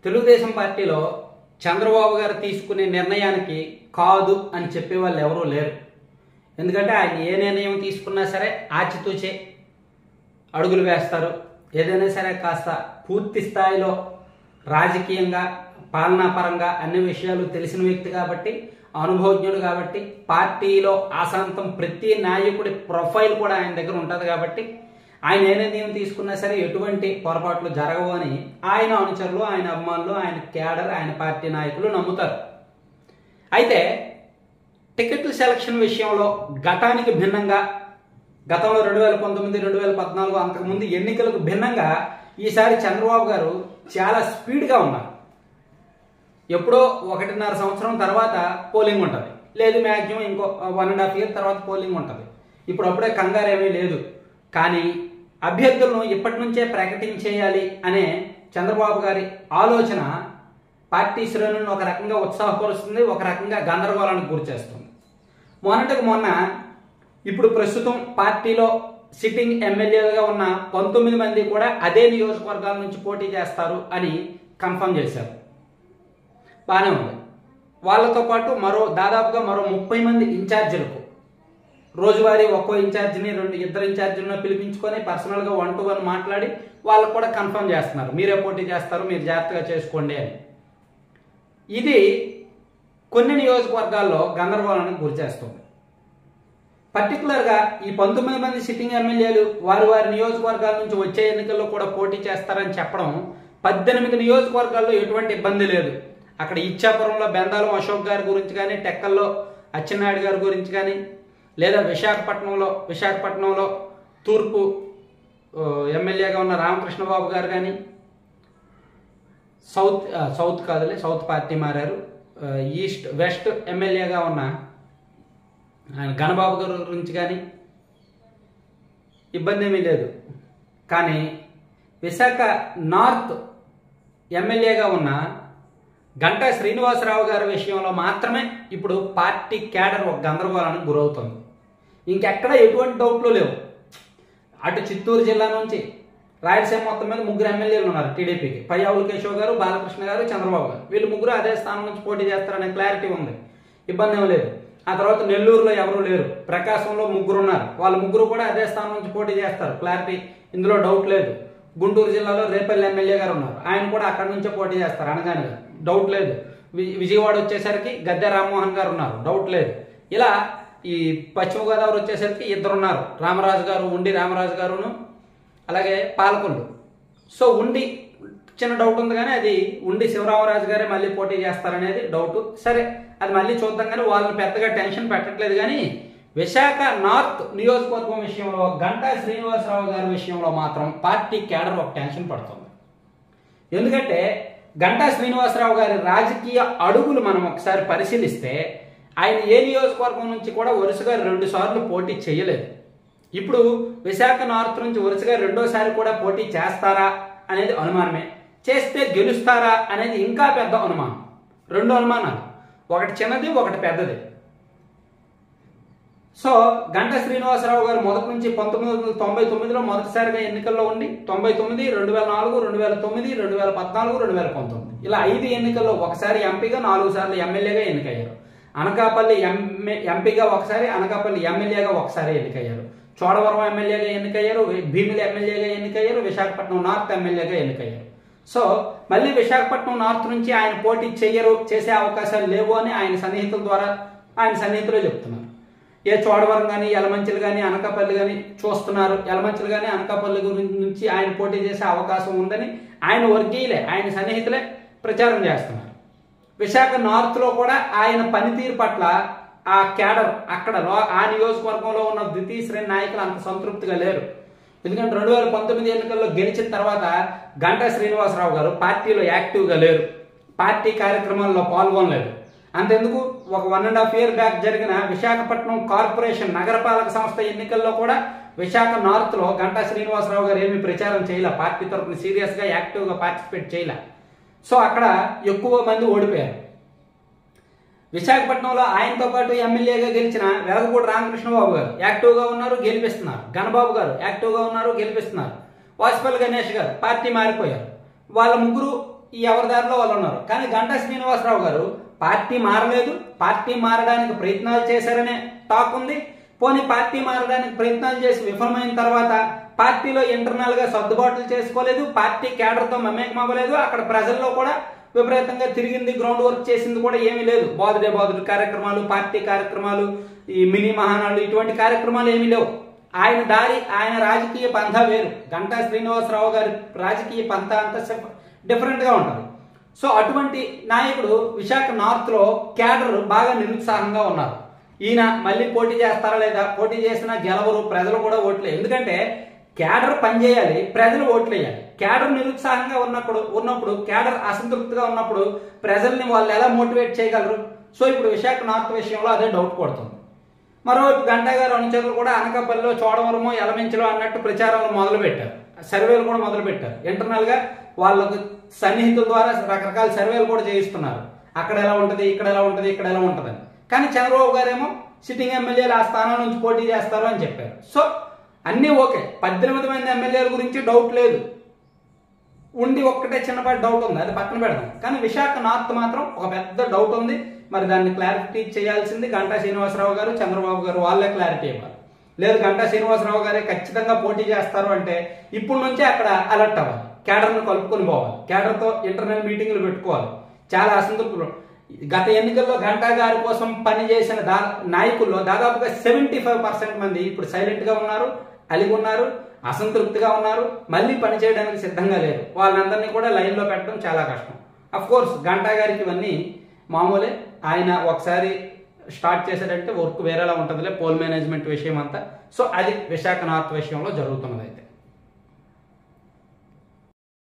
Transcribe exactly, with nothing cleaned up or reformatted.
తెలుగుదేశం పార్టీలో చంద్రబాబు గారు తీసుకునే నిర్ణయానికి కాదు అని చెప్పే వాళ్ళు ఎవరూ లేరు. ఎందుకంటే ఆయన ఏ నిర్ణయం తీసుకున్నా సరే ఆచితూచే అడుగులు వేస్తారు. ఏదైనా సరే కాస్త పూర్తి స్థాయిలో రాజకీయంగా పాలనాపరంగా అన్ని విషయాలు తెలిసిన వ్యక్తి కాబట్టి, అనుభవజ్ఞుడు కాబట్టి, పార్టీలో ఆశాంతం ప్రతి నాయకుడి ప్రొఫైల్ కూడా ఆయన దగ్గర ఉంటుంది కాబట్టి ఆయన ఏ నిర్ణయం తీసుకున్నా సరే ఎటువంటి పొరపాట్లు జరగవు అని ఆయన అనుచరులు, ఆయన అభిమానులు, ఆయన క్యాడర్, ఆయన పార్టీ నాయకులు నమ్ముతారు. అయితే టికెట్ల సెలక్షన్ విషయంలో గతానికి భిన్నంగా, గతంలో రెండు వేల పంతొమ్మిది రెండు వేల పద్నాలుగు అంతకుముందు ఎన్నికలకు భిన్నంగా ఈసారి చంద్రబాబు గారు చాలా స్పీడ్గా ఉన్నారు. ఎప్పుడో ఒకటిన్నర సంవత్సరం తర్వాత పోలింగ్ ఉంటుంది, లేదు మ్యాక్సిమం ఇంకో వన్ అండ్ హాఫ్ ఇయర్ తర్వాత పోలింగ్ ఉంటుంది. ఇప్పుడు అప్పుడే కంగారు ఏమీ లేదు. కానీ అభ్యర్థులను ఇప్పటి నుంచే ప్రకటించేయాలి అనే చంద్రబాబు గారి ఆలోచన పార్టీ శ్రేణులను ఒక రకంగా ఉత్సాహపరుస్తుంది, ఒక రకంగా గందరగోళానికి గురిచేస్తుంది. మొన్నటికి మొన్న ఇప్పుడు ప్రస్తుతం పార్టీలో సిట్టింగ్ ఎమ్మెల్యేలుగా ఉన్న పంతొమ్మిది మంది కూడా అదే నియోజకవర్గాల నుంచి పోటీ చేస్తారు అని కన్ఫర్మ్ చేశారు. బాగానే ఉంది. వాళ్ళతో పాటు మరో దాదాపుగా మరో ముప్పై మంది ఇన్ఛార్జీలకు రోజువారీ ఒక్కో ఇన్ఛార్జిని రెండు ఇద్దరు ఇన్ఛార్జీలను పిలిపించుకొని పర్సనల్గా వన్ టు వన్ మాట్లాడి వాళ్ళకు కూడా కన్ఫర్మ్ చేస్తున్నారు, మీరే పోటీ చేస్తారు, మీరు జాగ్రత్తగా చేసుకోండి అని. ఇది కొన్ని నియోజకవర్గాల్లో గందరగోళానికి గురి చేస్తుంది. పర్టికులర్గా ఈ పంతొమ్మిది మంది సిట్టింగ్ ఎమ్మెల్యేలు వారి వారి నియోజకవర్గాల నుంచి వచ్చే ఎన్నికల్లో కూడా పోటీ చేస్తారని చెప్పడం, పద్దెనిమిది నియోజకవర్గాల్లో ఎటువంటి ఇబ్బంది లేదు. అక్కడ ఇచ్చాపురంలో బెందాలం అశోక్ గారి గురించి కానీ, టెక్కల్లో అచ్చెన్నాయుడు గారి గురించి కానీ, లేదా విశాఖపట్నంలో విశాఖపట్నంలో తూర్పు ఎమ్మెల్యేగా ఉన్న రామకృష్ణబాబు గారు కానీ, సౌత్ సౌత్ కాదులే సౌత్ పార్టీ మారారు, ఈస్ట్ వెస్ట్ ఎమ్మెల్యేగా ఉన్న ఆయన గణబాబు గారి గురించి కానీ ఇబ్బంది ఏమీ లేదు. కానీ విశాఖ నార్త్ ఎమ్మెల్యేగా ఉన్న గంటా శ్రీనివాసరావు గారి విషయంలో మాత్రమే ఇప్పుడు పార్టీ క్యాడర్ ఒక గందరగోళానికి గురవుతుంది. ఇంకెక్కడ ఎటువంటి డౌట్లు లేవు. అటు చిత్తూరు జిల్లా నుంచి రాయలసీమ మొత్తం మీద ముగ్గురు ఎమ్మెల్యేలు ఉన్నారు టీడీపీకి. పయ్యావుల కేశవ్ గారు, బాలకృష్ణ గారు, చంద్రబాబు గారు. వీళ్ళు ముగ్గురు అదే స్థానం నుంచి పోటీ చేస్తారనే క్లారిటీ ఉంది, ఇబ్బంది ఏమీ లేదు. ఆ తర్వాత నెల్లూరులో ఎవరు లేరు, ప్రకాశంలో ముగ్గురు ఉన్నారు, వాళ్ళ ముగ్గురు కూడా అదే స్థానం నుంచి పోటీ చేస్తారు, క్లారిటీ ఇందులో డౌట్ లేదు. గుంటూరు జిల్లాలో రేపల్లి ఎమ్మెల్యే గారు ఉన్నారు, ఆయన కూడా అక్కడి నుంచే పోటీ చేస్తారు అనగానే, డౌట్ లేదు. విజయవాడ వచ్చేసరికి గద్దె రామ్మోహన్ గారు ఉన్నారు, డౌట్ లేదు. ఇలా ఈ పశ్చిమ గోదావరి వచ్చేసరికి ఇద్దరు ఉన్నారు, రామరాజు గారు, ఉండి రామరాజు గారును, అలాగే పాలకొల్లు. సో ఉండి చిన్న డౌట్ ఉంది, కానీ అది ఉండి శివరామరాజు గారే మళ్ళీ పోటీ చేస్తారనేది డౌట్. సరే అది మళ్ళీ చూద్దాం, కానీ వాళ్ళని పెద్దగా టెన్షన్ పెట్టట్లేదు. కానీ విశాఖ నార్త్ నియోజకవర్గం విషయంలో గంటా శ్రీనివాసరావు గారి విషయంలో మాత్రం పార్టీ క్యాడర్ ఒక టెన్షన్ పడుతుంది. ఎందుకంటే గంటా శ్రీనివాసరావు గారి రాజకీయ అడుగులు మనం ఒకసారి పరిశీలిస్తే ఆయన ఏ నియోజకవర్గం నుంచి కూడా వరుసగా రెండు సార్లు పోటీ చేయలేదు. ఇప్పుడు విశాఖ నార్త్ నుంచి వరుసగా రెండోసారి కూడా పోటీ చేస్తారా అనేది అనుమానమే. చేస్తే గెలుస్తారా అనేది ఇంకా పెద్ద అనుమానం. రెండు అనుమానాలు, ఒకటి చిన్నది, ఒకటి పెద్దది. సో గంటా శ్రీనివాసరావు గారు మొదటి నుంచి పంతొమ్మిది వందల తొంభై తొమ్మిదిలో మొదటిసారిగా ఎన్నికల్లో ఉండి తొంభై తొమ్మిది రెండు వేల నాలుగు రెండు వేల తొమ్మిది రెండు వేల పద్నాలుగు రెండు వేల పంతొమ్మిది ఇలా ఐదు ఎన్నికల్లో ఒకసారి ఎంపీగా, నాలుగు సార్లు ఎమ్మెల్యేగా ఎన్నికయ్యారు. అనకాపల్లి ఎంఏ ఎంపీగా ఒకసారి, అనకాపల్లి ఎమ్మెల్యేగా ఒకసారి ఎన్నికయ్యారు. చోడవరం ఎమ్మెల్యేగా ఎన్నికయ్యారు, భీమిలి ఎమ్మెల్యేగా ఎన్నికయ్యారు, విశాఖపట్నం నార్త్ ఎమ్మెల్యేగా ఎన్నికయ్యారు. సో మళ్ళీ విశాఖపట్నం నార్త్ నుంచి ఆయన పోటీ చెయ్యరు, చేసే అవకాశాలు లేవు అని ఆయన సన్నిహితుల ద్వారా ఆయన సన్నిహితులే చెప్తున్నారు. ఏ చోడవరం కానీ, యలమంచిలు కానీ, అనకాపల్లి కానీ చూస్తున్నారు. యలమంచిలు కానీ అనకాపల్లి గురించి నుంచి ఆయన పోటీ చేసే అవకాశం ఉందని ఆయన వర్గీయులే, ఆయన సన్నిహితులే ప్రచారం చేస్తున్నారు. విశాఖ నార్త్లో కూడా ఆయన పనితీరు పట్ల ఆ క్యాడర్ అక్కడ ఆ నియోజకవర్గంలో ఉన్న ద్వితీయ శ్రేణి నాయకులు అంత సంతృప్తిగా లేరు. ఎందుకంటే రెండు వేల పంతొమ్మిది ఎన్నికల్లో గెలిచిన తర్వాత గంటా శ్రీనివాసరావు గారు పార్టీలో యాక్టివ్గా లేరు, పార్టీ కార్యక్రమాల్లో పాల్గొనలేదు. అంతెందుకు, ఒక one and half year back జరిగిన విశాఖపట్నం కార్పొరేషన్ నగరపాలక సంస్థ ఎన్నికల్లో కూడా విశాఖ నార్త్లో గంటా శ్రీనివాసరావు గారు ఏమీ ప్రచారం చేయలే, పార్టీ తరఫున సీరియస్గా యాక్టివ్గా పార్టిసిపేట్ చేయలే. సో అక్కడ ఎక్కువ మంది ఓడిపోయారు. విశాఖపట్నంలో ఆయనతో పాటు ఎమ్మెల్యేగా గెలిచిన వెలగపూడి రామకృష్ణబాబు గారు యాక్టివ్గా ఉన్నారు, గెలిపిస్తున్నారు. గణబాబు గారు యాక్టివ్గా ఉన్నారు, గెలిపిస్తున్నారు. వాసుపల్లి గణేష్ గారు పార్టీ మారిపోయారు. వాళ్ళ ముగ్గురు ఈ ఎవరి దారిలో వాళ్ళు ఉన్నారు. కానీ గంటా శ్రీనివాసరావు గారు పార్టీ మారలేదు, పార్టీ మారడానికి ప్రయత్నాలు చేశారనే టాక్ ఉంది. పోనీ పార్టీ మారడానికి ప్రయత్నాలు చేసి విఫలమైన తర్వాత పార్టీలో ఇంటర్నల్ గా సర్దుబాట్లు చేసుకోలేదు, పార్టీ కేడర్తో మమేకం అవ్వలేదు, అక్కడ ప్రజల్లో కూడా విపరీతంగా తిరిగింది, గ్రౌండ్ వర్క్ చేసింది కూడా ఏమీ లేదు. బాదుడే బాదుడు కార్యక్రమాలు, పార్టీ కార్యక్రమాలు, ఈ మినీ మహానాడు ఇటువంటి కార్యక్రమాలు ఏమీ లేవు. ఆయన దారి, ఆయన రాజకీయ పంథా వేరు. గంటా శ్రీనివాసరావు గారి రాజకీయ పంథా అంతా డిఫరెంట్ గా ఉంటుంది. సో అటువంటి నాయకుడు విశాఖ నార్త్ లో క్యాడర్ బాగా నిరుత్సాహంగా ఉన్నారు. ఈయన మళ్ళీ పోటీ చేస్తారా లేదా, పోటీ చేసినా గెలవరు, ప్రజలు కూడా ఓట్లే. ఎందుకంటే క్యాడర్ పనిచేయాలి, ప్రజలు ఓట్లు వేయాలి. క్యాడర్ నిరుత్సాహంగా ఉన్నప్పుడు ఉన్నప్పుడు క్యాడర్ అసంతృప్తిగా ఉన్నప్పుడు ప్రజల్ని వాళ్ళు ఎలా మోటివేట్ చేయగలరు? సో ఇప్పుడు విశాఖ నార్త్ విషయంలో అదే డౌట్ కొడుతుంది. మరోవైపు గంటా గారు అనుచరులు కూడా అనకాపల్లిలో, చోడవరమో, ఎలమెంచిలో అన్నట్టు ప్రచారాలు మొదలు పెట్టారు, సర్వేలు కూడా మొదలు పెట్టారు. ఇంటర్నల్ గా వాళ్ళకు సన్నిహితుల ద్వారా రకరకాల సర్వేలు కూడా చేయిస్తున్నారు. అక్కడ ఎలా ఉంటుంది, ఇక్కడ ఎలా ఉంటుంది, ఇక్కడ ఎలా ఉంటుందని. కానీ చంద్రబాబు గారేమో సిట్టింగ్ ఎమ్మెల్యేలు ఆ స్థానం నుంచి పోటీ చేస్తారు అని చెప్పారు. సో అన్నీ ఓకే, పద్దెనిమిది మంది ఎమ్మెల్యేల గురించి డౌట్ లేదు. ఉండి ఒక్కటే చిన్నపాటి డౌట్ ఉంది, అది పక్కన పెడదాం. కానీ విశాఖ నార్త్ మాత్రం ఒక పెద్ద డౌట్ ఉంది. మరి దాన్ని క్లారిటీ చేయాల్సింది గంటా శ్రీనివాసరావు గారు, చంద్రబాబు గారు, వాళ్ళే క్లారిటీ ఇవ్వాలి. లేదు గంటా శ్రీనివాసరావు గారే ఖచ్చితంగా పోటీ చేస్తారు అంటే ఇప్పటి నుంచే అక్కడ అలర్ట్ అవ్వాలి, క్యాడర్ను కలుపుకొని పోవాలి, క్యాడర్తో ఇంటర్నల్ మీటింగ్లు పెట్టుకోవాలి. చాలా అసంతృప్తులు. గత ఎన్నికల్లో గంటా గారి కోసం పనిచేసిన దా నాయకుల్లో దాదాపుగా సెవెంటీ ఫైవ్ పర్సెంట్ మంది ఇప్పుడు సైలెంట్ గా ఉన్నారు, అలిగి ఉన్నారు, అసంతృప్తిగా ఉన్నారు, మళ్ళీ పనిచేయడానికి సిద్ధంగా లేరు. వాళ్ళందరినీ కూడా లైన్లో పెట్టడం చాలా కష్టం. అఫ్ కోర్స్ గంటా గారికి ఇవన్నీ మామూలే. ఆయన ఒకసారి స్టార్ట్ చేశాడంటే వర్క్ వేరేలా ఉంటుందిలే, పోల్ మేనేజ్మెంట్ విషయం అంతా. సో అది విశాఖ నార్త్ విషయంలో జరుగుతున్నది. అయితే